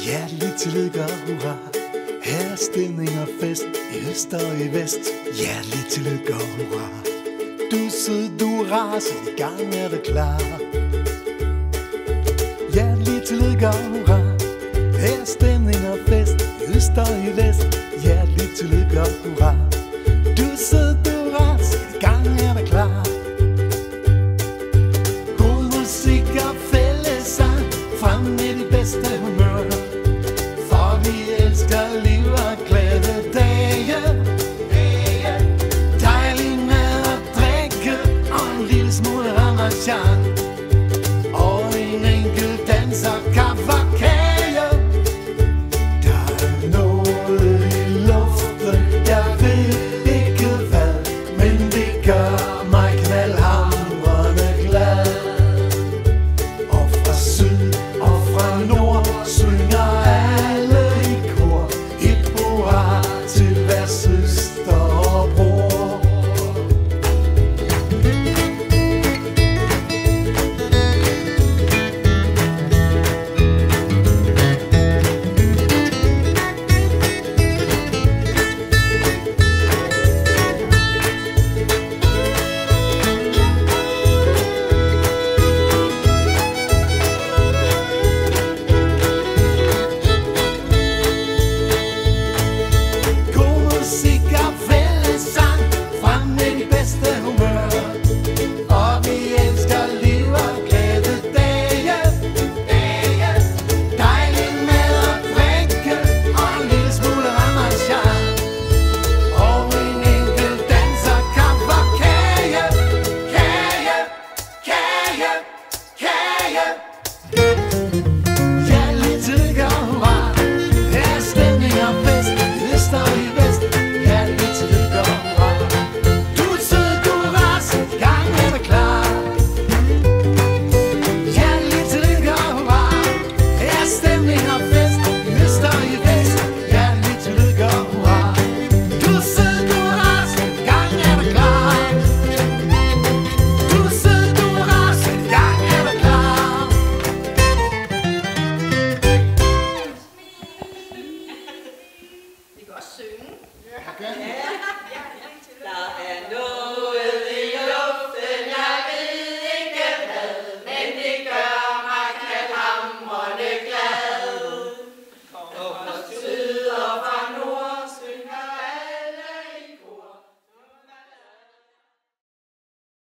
Hjertelig tillykke og hurra. Her er stemning og fest i øst og i vest. Hjertelig tillykke og hurra. Du er sød, du er rar, så i gang er du klar. Hjertelig tillykke og hurra. Her er stemning og fest i øst og i vest. Hjertelig tillykke og hurra. Du er sød, du er rar, så i gang er du klar. God musik og fællessang, frem med de bedste humør. For vi elsker liv og glade dage. Dejlig mad og drikke og en lille smule ramachan.